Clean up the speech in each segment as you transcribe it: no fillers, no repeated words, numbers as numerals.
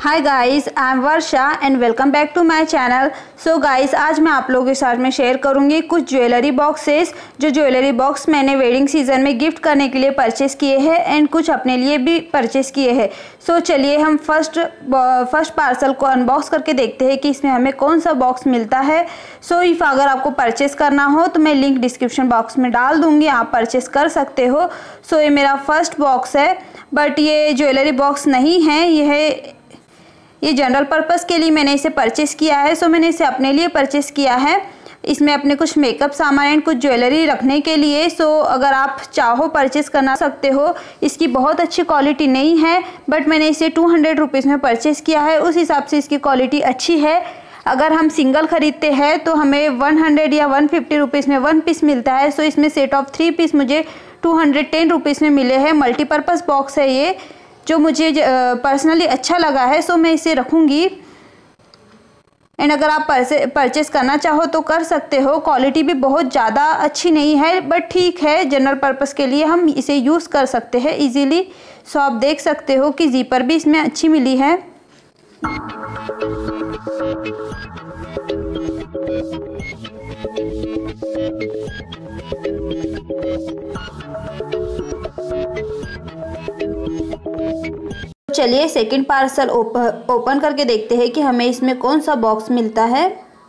Hi guys, I am Varsha and welcome back to my channel. So guys, आज मैं आप लोगों के साथ में शेयर करूंगी कुछ ज्वेलरी बॉक्सेस, जो ज्वेलरी बॉक्स मैंने वेडिंग सीजन में गिफ्ट करने के लिए परचेस किए हैं एंड कुछ अपने लिए भी परचेस किए हैं। सो चलिए हम फर्स्ट पार्सल को अनबॉक्स करके देखते हैं कि इसमें हमें कौन सा बॉक्स मिलता है। सो इफ़ अगर आपको परचेस करना हो तो मैं लिंक डिस्क्रिप्शन बॉक्स में डाल दूँगी, आप परचेस कर सकते हो। सो ये मेरा फर्स्ट बॉक्स है, बट ये ज्वेलरी बॉक्स नहीं है, ये जनरल पर्पस के लिए मैंने इसे परचेस किया है। सो मैंने इसे अपने लिए परचेस किया है। इसमें अपने कुछ मेकअप सामान एंड कुछ ज्वेलरी रखने के लिए। सो अगर आप चाहो परचेस करना सकते हो। इसकी बहुत अच्छी क्वालिटी नहीं है, बट मैंने इसे 200 रुपीज़ में परचेस किया है, उस हिसाब से इसकी क्वालिटी अच्छी है। अगर हम सिंगल खरीदते हैं तो हमें 100 या 150 रुपीज़ में 1 पीस मिलता है। सो इसमें सेट ऑफ 3 पीस मुझे 210 रुपीज़ में मिले हैं। मल्टीपर्पज़ बॉक्स है ये, जो मुझे पर्सनली अच्छा लगा है। सो मैं इसे रखूँगी एंड अगर आप परचेस करना चाहो तो कर सकते हो। क्वालिटी भी बहुत ज़्यादा अच्छी नहीं है, बट ठीक है, जनरल पर्पस के लिए हम इसे यूज़ कर सकते हैं इजीली। सो आप देख सकते हो कि ज़ीपर भी इसमें अच्छी मिली है। चलिए सेकंड पार्सल ओपन करके देखते हैं कि हमें इसमें कौन सा बॉक्स मिलता है।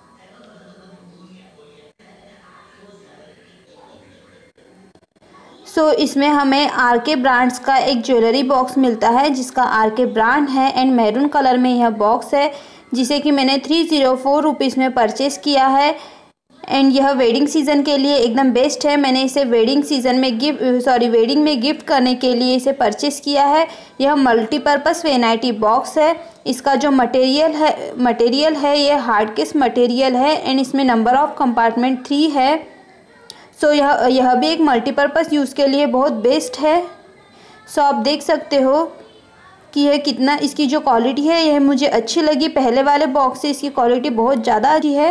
सो इसमें हमें आरके ब्रांड्स का एक ज्वेलरी बॉक्स मिलता है, जिसका आरके ब्रांड है एंड मैरून कलर में यह बॉक्स है, जिसे कि मैंने 304 रुपीज़ में परचेस किया है। एंड यह वेडिंग सीज़न के लिए एकदम बेस्ट है। मैंने इसे वेडिंग में गिफ्ट करने के लिए इसे परचेस किया है। यह मल्टीपर्पज़ वेनाइटी बॉक्स है। इसका जो मटेरियल है ये हार्ड केस मटेरियल है एंड इसमें नंबर ऑफ कंपार्टमेंट 3 है। सो यह भी एक मल्टीपर्पज़ यूज़ के लिए बहुत बेस्ट है। सो आप देख सकते हो कि यह कितना, इसकी जो क्वालिटी है यह मुझे अच्छी लगी। पहले वाले बॉक्स से इसकी क्वालिटी बहुत ज़्यादा अच्छी है।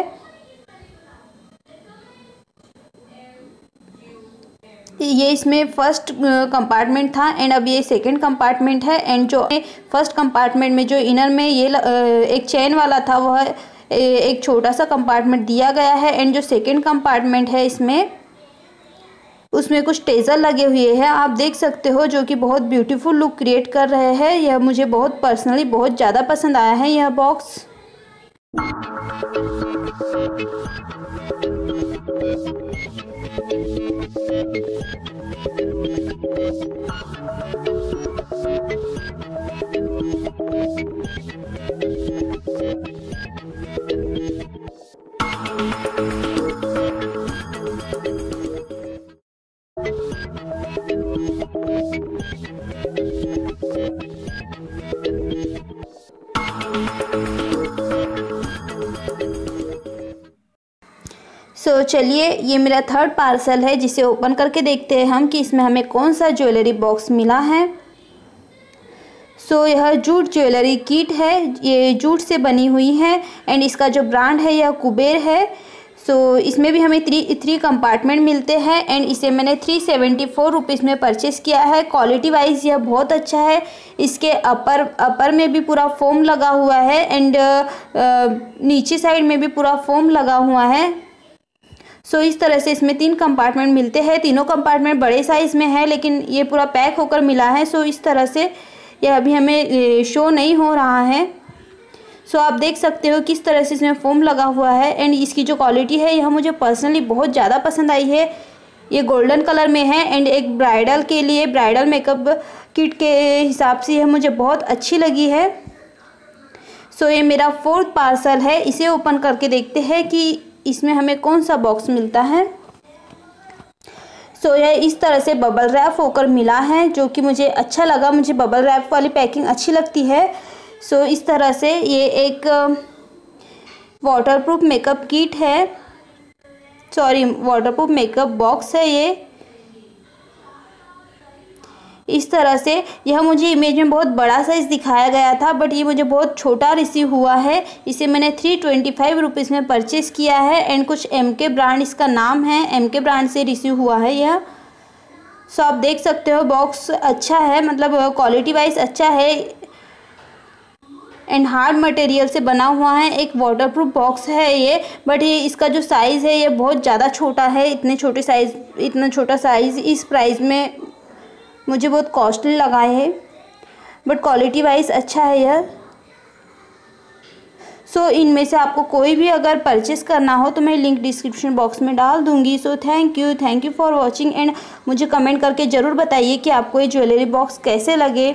ये इसमें फर्स्ट कंपार्टमेंट था एंड अब ये सेकंड कंपार्टमेंट है। एंड जो फर्स्ट कंपार्टमेंट में जो इनर में ये एक चेन वाला था, वह एक छोटा सा कंपार्टमेंट दिया गया है। एंड जो सेकंड कंपार्टमेंट है उसमें कुछ टेजर लगे हुए हैं, आप देख सकते हो, जो कि बहुत ब्यूटीफुल लुक क्रिएट कर रहे हैं। यह मुझे पर्सनली बहुत ज़्यादा पसंद आया है यह बॉक्स। सो चलिए, ये मेरा थर्ड पार्सल है, जिसे ओपन करके देखते हैं हम कि इसमें हमें कौन सा ज्वेलरी बॉक्स मिला है। सो यह जूट ज्वेलरी किट है, ये जूट से बनी हुई है एंड इसका जो ब्रांड है यह कुबेर है। सो इसमें भी हमें 3 कंपार्टमेंट मिलते हैं एंड इसे मैंने 374 रुपीज़ में परचेस किया है। क्वालिटी वाइज यह बहुत अच्छा है। इसके अपर में भी पूरा फोम लगा हुआ है एंड नीचे साइड में भी पूरा फोम लगा हुआ है। सो इस तरह से इसमें 3 कंपार्टमेंट मिलते हैं। तीनों कंपार्टमेंट बड़े साइज़ में है, लेकिन ये पूरा पैक होकर मिला है। सो इस तरह से यह अभी हमें शो नहीं हो रहा है। सो आप देख सकते हो किस तरह से इसमें फोम लगा हुआ है एंड इसकी जो क्वालिटी है यह मुझे पर्सनली बहुत ज़्यादा पसंद आई है। ये गोल्डन कलर में है एंड एक ब्राइडल के लिए, ब्राइडल मेकअप किट के हिसाब से यह मुझे बहुत अच्छी लगी है। सो ये मेरा 4th पार्सल है। इसे ओपन करके देखते हैं कि इसमें हमें कौन सा बॉक्स मिलता है। सो यह इस तरह से बबल रैप होकर मिला है, जो कि मुझे अच्छा लगा। मुझे बबल रैप वाली पैकिंग अच्छी लगती है। सो इस तरह से ये एक वाटरप्रूफ मेकअप किट है, वाटरप्रूफ मेकअप बॉक्स है ये। इस तरह से यह मुझे इमेज में बहुत बड़ा साइज़ दिखाया गया था, बट ये मुझे बहुत छोटा रिसीव हुआ है। इसे मैंने 325 रुपीज़ में परचेस किया है एंड कुछ MK ब्रांड इसका नाम है, MK ब्रांड से रिसीव हुआ है यह। सो आप देख सकते हो बॉक्स अच्छा है, मतलब क्वालिटी वाइज अच्छा है। एंड हार्ड मटेरियल से बना हुआ है। एक वाटरप्रूफ बॉक्स है ये, बट ये इसका जो साइज़ है ये बहुत ज़्यादा छोटा है। इतना छोटा साइज़ इस प्राइस में मुझे बहुत कॉस्टली लगा है, बट क्वालिटी वाइज अच्छा है यह। सो इनमें से आपको कोई भी अगर परचेस करना हो तो मैं लिंक डिस्क्रिप्शन बॉक्स में डाल दूंगी। So thank you for watching and मुझे कमेंट करके ज़रूर बताइए कि आपको ये ज्वेलरी बॉक्स कैसे लगे।